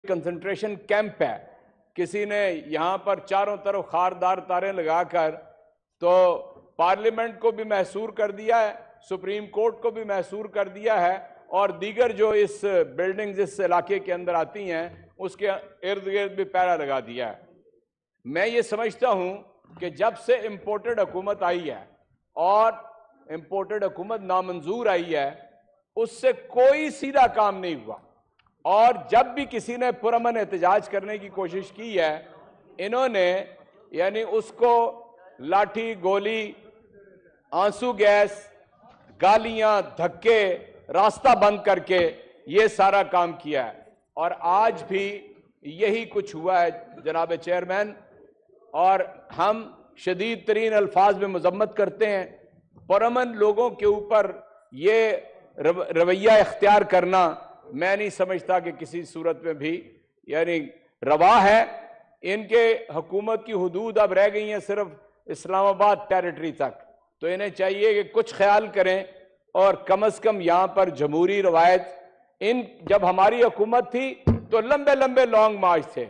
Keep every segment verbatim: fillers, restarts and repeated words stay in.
Concentration camp ہے. کسی نے یہاں پر چاروں طرف خاردار تاریں لگا کر تو پارلیمنٹ کو بھی محصور کر دیا ہے, سپریم کورٹ کو بھی محصور کر دیا ہے, اور دیگر جو اس بلڈنگز اس علاقے کے اندر آتی ہیں اس کے ارد گرد بھی پہرا لگا دیا ہے. میں یہ سمجھتا ہوں کہ جب سے امپورٹڈ حکومت آئی ہے اور امپورٹڈ حکومت نامنظور آئی ہے, اس سے کوئی سیدھا کام نہیں ہوا, اور جب بھی کسی نے پرامن احتجاج کرنے کی کوشش کی ہے, انہوں نے یعنی اس کو لاٹھی, گولی, آنسو گیس, گالیاں, دھکے, راستہ بند کر کے یہ سارا کام کیا ہے. اور آج بھی یہی کچھ ہوا ہے جناب چیئرمین, اور ہم شدید ترین الفاظ میں مذمت کرتے ہیں. پرامن لوگوں کے اوپر یہ رویہ اختیار کرنا میں نہیں سمجھتا کہ کسی صورت میں بھی یعنی روا ہے. ان کے حکومت کی حدود اب رہ گئی ہیں صرف اسلام آباد ٹیریٹری تک, تو انہیں چاہیے کہ کچھ خیال کریں, اور کم از کم یہاں پر جمہوری روایت, ان جب ہماری حکومت تھی تو لمبے لمبے لانگ مارچ تھے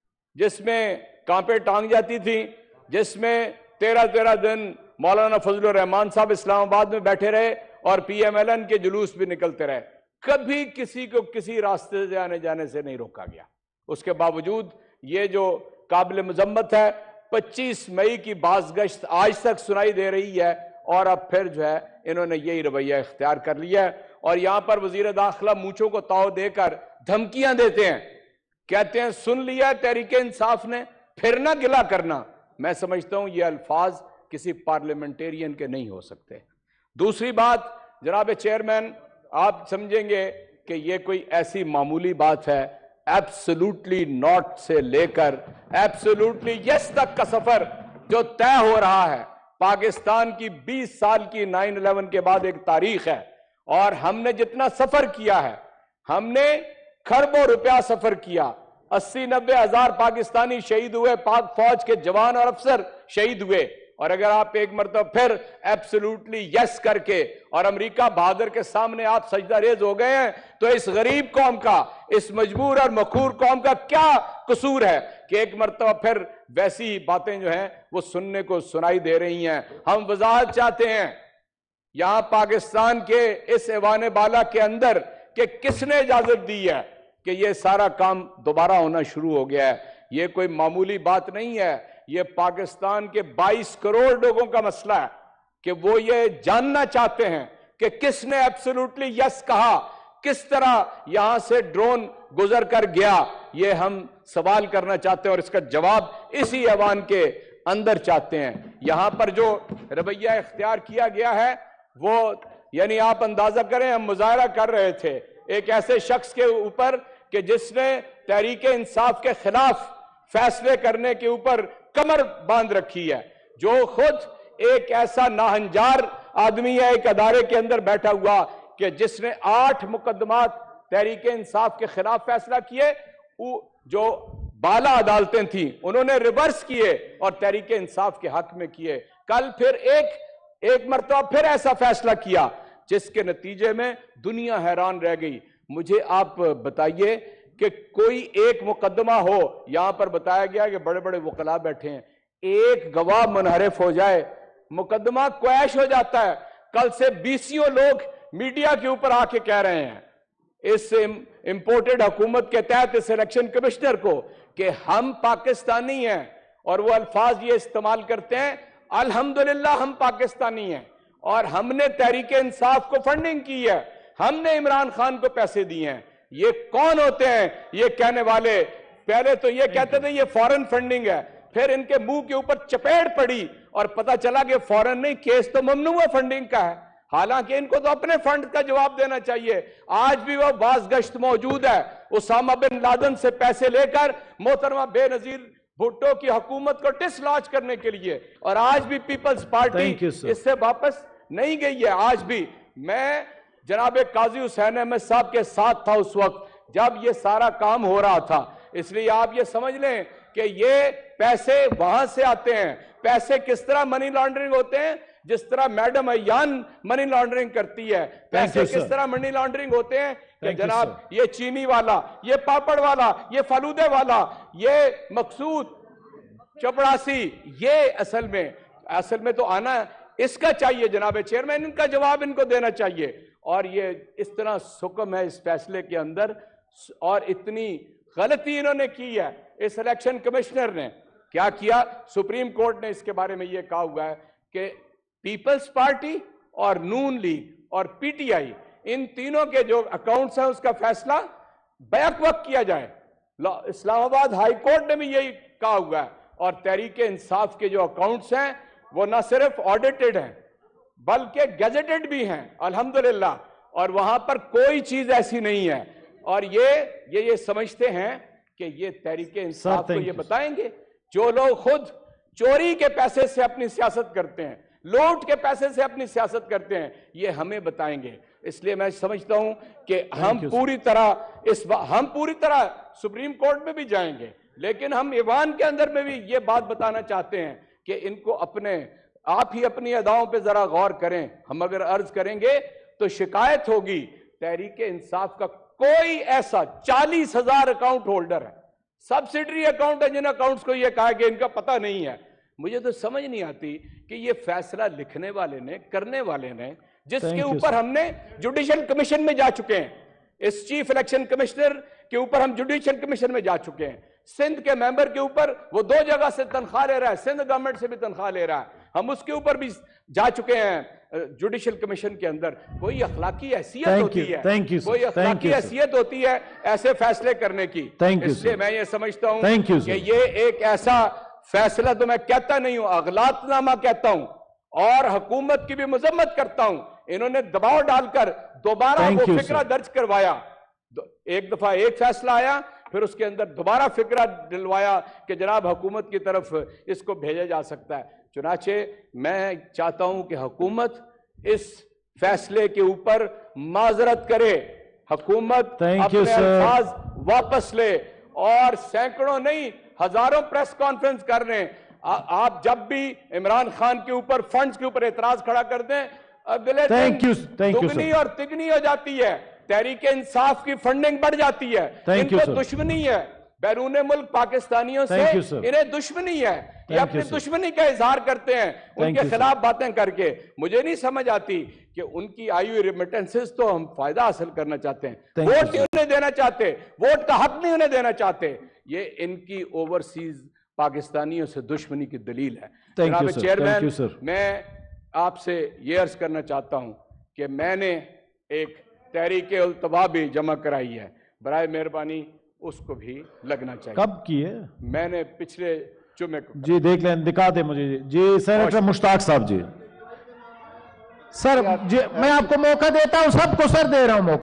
جس میں کانپیں ٹانگ جاتی تھی, جس میں تیرہ تیرہ دن مولانا فضل الرحمان صاحب اسلام آباد میں بیٹھے رہے اور پی ایم ایل این کے جلوس بھی نکلتے رہے. کبھی کسی کو کسی راستے سے آنے جانے سے نہیں روکا گیا. اس کے باوجود یہ جو قابل مذمت ہے, پچیس مئی کی بازگشت آج تک سنائی دے رہی ہے, اور اب پھر جو ہے انہوں نے یہی رویہ اختیار کر لیا ہے. اور یہاں پر وزیر داخلہ مونچھوں کو تاؤ دے کر دھمکیاں دیتے ہیں, کہتے ہیں سن لیا تحریک انصاف نے, پھر نہ گلا کرنا. میں سمجھتا ہوں یہ الفاظ کسی پارلیمنٹیرین کے نہیں ہو سکتے. دوسری بات جناب چیئرمین, آپ سمجھیں گے کہ یہ کوئی ایسی معمولی بات ہے, ایبسلوٹلی ناٹ سے لے کر ایبسلوٹلی یس تک کا سفر جو طے ہو رہا ہے. پاکستان کی بیس سال کی نائن الیون کے بعد ایک تاریخ ہے, اور ہم نے جتنا سفر کیا ہے, ہم نے کھربوں روپیہ سفر کیا, اسی نبے ہزار پاکستانی شہید ہوئے, پاک فوج کے جوان اور افسر شہید ہوئے. اور اگر آپ ایک مرتبہ پھر ایبسلوٹلی یس کر کے اور امریکہ بہادر کے سامنے آپ سجدہ ریز ہو گئے ہیں, تو اس غریب قوم کا, اس مجبور اور مخور قوم کا کیا قصور ہے کہ ایک مرتبہ پھر ویسی باتیں جو ہیں وہ سننے کو سنائی دے رہی ہیں. ہم وضاحت چاہتے ہیں یہاں پاکستان کے اس ایوان بالا کے اندر کہ کس نے اجازت دی ہے کہ یہ سارا کام دوبارہ ہونا شروع ہو گیا ہے. یہ کوئی معمولی بات نہیں ہے, یہ پاکستان کے بائیس کروڑ لوگوں کا مسئلہ ہے کہ وہ یہ جاننا چاہتے ہیں کہ کس نے ایبسلوٹلی یس کہا, کس طرح یہاں سے ڈرون گزر کر گیا. یہ ہم سوال کرنا چاہتے ہیں اور اس کا جواب اسی ایوان کے اندر چاہتے ہیں. یہاں پر جو رویہ اختیار کیا گیا ہے وہ یعنی آپ اندازہ کریں, ہم مظاہرہ کر رہے تھے ایک ایسے شخص کے اوپر کہ جس نے تحریک انصاف کے خلاف فیصلے کرنے کے اوپر کمر باندھ رکھی ہے, جو خود ایک ایسا ناہنجار آدمی ہے ایک ادارے کے اندر بیٹھا ہوا کہ جس نے آٹھ مقدمات تحریک انصاف کے خلاف فیصلہ کیے. جو بالا عدالتیں تھیں انہوں نے ریورس کیے اور تحریک انصاف کے حق میں کیے. کل پھر ایک ایک مرتبہ پھر ایسا فیصلہ کیا جس کے نتیجے میں دنیا حیران رہ گئی. مجھے آپ بتائیے کہ کوئی ایک مقدمہ ہو, یہاں پر بتایا گیا کہ بڑے بڑے وکلاء بیٹھے ہیں, ایک گواہ منحرف ہو جائے مقدمہ کویش ہو جاتا ہے. کل سے بیسیوں لوگ میڈیا کے اوپر آ کے کہہ رہے ہیں اس امپورٹڈ حکومت کے تحت اس الیکشن کمشنر کو کہ ہم پاکستانی ہیں, اور وہ الفاظ یہ استعمال کرتے ہیں الحمدللہ ہم پاکستانی ہیں, اور ہم نے تحریک انصاف کو فنڈنگ کی ہے, ہم نے عمران خان کو پیسے دیے ہیں. یہ کون ہوتے ہیں یہ کہنے والے؟ پہلے تو یہ کہتے تھے یہ فورن فنڈنگ ہے, پھر ان کے منہ کے اوپر چپیٹ پڑی اور پتہ چلا کہ فورن نہیں, کیس تو ممنوع فنڈنگ کا ہے. حالانکہ ان کو تو اپنے فنڈ کا جواب دینا چاہیے. آج بھی وہ بازگشت موجود ہے اسامہ بن لادن سے پیسے لے کر محترمہ بے نظیر بھٹو کی حکومت کو ڈس لاچ کرنے کے لیے, اور آج بھی پیپلز پارٹی اس سے واپس نہیں گئی ہے. آج بھی میں جناب قاضی حسین احمد صاحب کے ساتھ تھا اس وقت جب یہ سارا کام ہو رہا تھا, اس لیے آپ یہ سمجھ لیں کہ یہ پیسے وہاں سے آتے ہیں. پیسے کس طرح منی لانڈرنگ ہوتے ہیں جس طرح میڈم ایان منی لانڈرنگ کرتی ہے، پیسے کس طرح منی لانڈرنگ ہوتے ہیں کہ جناب یہ چینی والا، یہ پاپڑ والا، یہ فلودے والا، یہ مقصود چپڑاسی، یہ اصل میں اصل میں تو آنا اس کا چاہیے جناب چیئرمین، ان کا جواب ان کو دینا چاہیے۔ اور یہ اس طرح سکم ہے اس فیصلے کے اندر، اور اتنی غلطی انہوں نے کی ہے اس الیکشن کمشنر نے۔ کیا کیا؟ سپریم کورٹ نے اس کے بارے میں یہ کہا ہوا ہے کہ پیپلز پارٹی اور نون لیگ اور پی ٹی آئی، ان تینوں کے جو اکاؤنٹس ہیں اس کا فیصلہ بیک وقت کیا جائے۔ اسلام آباد ہائی کورٹ نے بھی یہی کہا ہوا ہے، اور تحریک انصاف کے جو اکاؤنٹس ہیں وہ نہ صرف آڈیٹڈ ہیں بلکہ گیزٹڈ بھی ہیں الحمدللہ، اور وہاں پر کوئی چیز ایسی نہیں ہے۔ اور یہ یہ یہ سمجھتے ہیں کہ یہ تحریک انصاف کو یہ بتائیں گے، جو لوگ خود چوری کے پیسے سے اپنی سیاست کرتے ہیں، لوٹ کے پیسے سے اپنی سیاست کرتے ہیں، یہ ہمیں بتائیں گے۔ اس لیے میں سمجھتا ہوں کہ ہم پوری طرح اس ہم پوری طرح سپریم کورٹ میں بھی جائیں گے، لیکن ہم ایوان کے اندر میں بھی یہ بات بتانا چاہتے ہیں کہ ان کو اپنے آپ ہی اپنی اداؤں پہ ذرا غور کریں۔ ہم اگر عرض کریں گے تو شکایت ہوگی۔ تحریک انصاف کا کوئی ایسا چالیس ہزار اکاؤنٹ ہولڈر ہے، سبسیڈری اکاؤنٹ ہے، جن اکاؤنٹس کو یہ کہا کہ ان کا پتہ نہیں ہے۔ مجھے تو سمجھ نہیں آتی کہ یہ فیصلہ لکھنے والے نے، کرنے والے نے، جس کے اوپر ہم نے جوڈیشل کمیشن میں جا چکے ہیں، اس چیف الیکشن کمشنر کے اوپر ہم جوڈیشل کمیشن میں جا چکے ہیں، سندھ کے ممبر کے اوپر وہ دو جگہ سے تنخواہ لے رہا ہے، سندھ گورنمنٹ سے بھی تنخواہ لے رہا ہے، ہم اس کے اوپر بھی جا چکے ہیں جوڈیشل کمیشن کے اندر۔ کوئی اخلاقی حیثیت ہوتی ہے، کوئی اخلاقی حیثیت ہوتی ہے ایسے فیصلے کرنے کی۔ اس لیے میں یہ سمجھتا ہوں کہ یہ ایک ایسا فیصلہ تو میں کہتا نہیں ہوں، اغلاط نامہ کہتا ہوں، اور حکومت کی بھی مذمت کرتا ہوں۔ انہوں نے دباؤ ڈال کر دوبارہ وہ فکرہ درج کروایا، ایک دفعہ ایک فیصلہ آیا، پھر اس کے اندر دوبارہ فکرہ ڈلوایا کہ جناب حکومت کی طرف اس کو بھیجا جا سکتا ہے۔ چنانچہ میں چاہتا ہوں کہ حکومت اس فیصلے کے اوپر معذرت کرے، حکومت اپنے الفاظ واپس لے، اور سینکڑوں نہیں ہزاروں پریس کانفرنس کر رہے ہیں۔ آپ جب بھی عمران خان کے اوپر فنڈز کے اوپر اعتراض کھڑا کر دیں، اگلے دن دگنی اور تگنی ہو جاتی ہے، تحریک انصاف کی فنڈنگ بڑھ جاتی ہے۔ ان کو دشمنی ہے بیرون ملک پاکستانیوں سے، انہیں دشمنی ہے، یہ اپنی دشمنی کا اظہار کرتے ہیں ان کے خلاف باتیں کر کے۔ مجھے نہیں سمجھ آتی کہ ان کی آئی ہوئی ریمیٹنسز تو ہم فائدہ حاصل کرنا چاہتے ہیں، ووٹ نہیں انہیں دینا چاہتے، ووٹ کا حق نہیں انہیں دینا چاہتے۔ یہ ان کی اوورسیز پاکستانیوں سے دشمنی کی دلیل ہے۔ جناب چیئرمین، میں آپ سے یہ عرض کرنا چاہتا ہوں کہ میں نے ایک تحریک التوا بھی جمع کرائی ہے، برائے مہربانی اس کو بھی لگنا چاہیے۔ کب کی ہے؟ میں نے پچھلے جمعے کو۔ جی دیکھ لیں، دکھا دیں مجھے۔ جی سینیٹر مشتاق صاحب جی۔ سر میں آپ کو موقع دیتا ہوں، سب کو سر دے رہا ہوں موقع۔